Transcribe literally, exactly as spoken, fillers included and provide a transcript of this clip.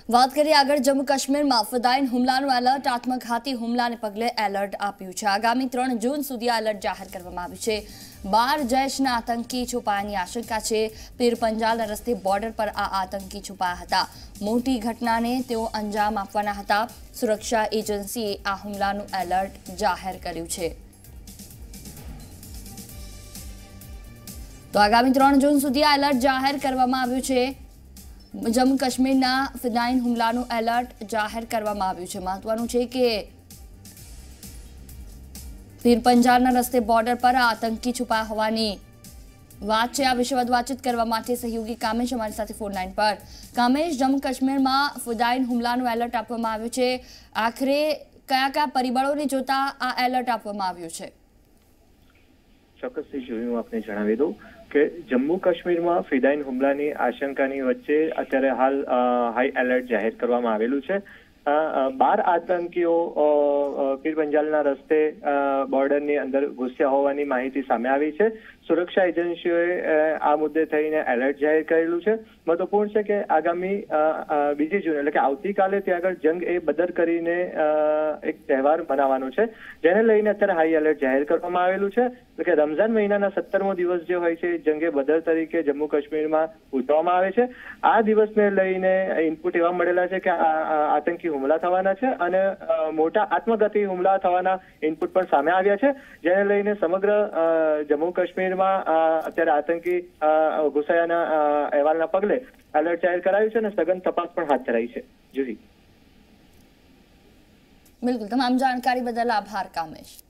વાત કરીએ આગળ જમ્મુ કાશ્મીરમાં ફદાઈન હુમલાનું એલર્ટ આત્મઘાતી હુમલાને પગલે એલર્ટ આપ્યું છે। આગામી ત્રણ જૂન સુધી આ એલર્ટ જાહેર કરવામાં આવ્યું છે। બાર જૈશના આતંકી છુપાયાની આશંકા છે। પીર પંજાલના રસ્તે બોર્ડર પર આ આતંકી છુપાયા હતા। મોટી ઘટનાને તેઓ અંજામ આપવાના હતા। સુરક્ષા એજન્સીએ આ હુમલાનું એલર્ટ જાહેર કર્યું છે। તો આગામી ત્રણ જૂન સુધી આ એલર્ટ જાહેર કરવામાં આવ્યું છે। જમ્મુ કાશ્મીરના ફદાઈન હુમલાનું એલર્ટ જાહેર કરવામાં આવ્યું છે। મહત્વનું છે કે પીર પંજાલના રસ્તે બોર્ડર પર આતંકી છુપાયા હોવાની વાત છે। આ વિશે વધુ વાતચીત કરવા માટે સહયોગી કામેશ અમારી સાથે ફોન લાઈન પર। કામેશ, જમ્મુ કાશ્મીરમાં ફદાઈન હુમલાનું એલર્ટ આપવામાં આવ્યું છે। આખરે કયા કયા પરિબળોને જોતા આ એલર્ટ આપવામાં આવ્યું છે? ચોક્કસથી જોયું આપને જણાવી દઉં કે જમ્મુ કાશ્મીરમાં ફિદાઈન હુમલાની આશંકાની વચ્ચે અત્યારે હાલ હાઈ એલર્ટ જાહેર કરવામાં આવેલું છે। બાર આતંકીઓ પીર પંજાલના રસ્તે બોર્ડરની અંદર ઘૂસ્યા હોવાની માહિતી સામે આવી છે। સુરક્ષા એજન્સીઓએ આ મુદ્દે થઈને એલર્ટ જાહેર કરેલું છે। મહત્વપૂર્ણ છે કે આગામી બીજી જૂન એટલે કે આવતીકાલે ત્યાં આગળ જંગ એ બદર કરીને એક તહેવાર મનાવવાનો છે, જેને લઈને અત્યારે હાઈ એલર્ટ જાહેર કરવામાં આવેલું છે। એટલે કે રમઝાન મહિનાના સત્તરમો દિવસ જે હોય છે જંગે બદર તરીકે જમ્મુ કાશ્મીરમાં ઉજવવામાં આવે છે। આ દિવસને લઈને ઇનપુટ એવા મળેલા છે કે આતંકી હુમલા થવાના છે અને મોટા આત્મઘાતી હુમલા થવાના ઇનપુટ પણ સામે આવ્યા છે, જેને લઈને સમગ્ર જમ્મુ કાશ્મીરમાં અત્યારે આતંકી ઘુસાયાના અહેવાલના પગલે એલર્ટ જાહેર કરાયું છે અને સઘન તપાસ પણ હાથ ધરાઈ છે। જી બિલકુલ, તમામ જાણકારી બદલ આભાર કામેશ।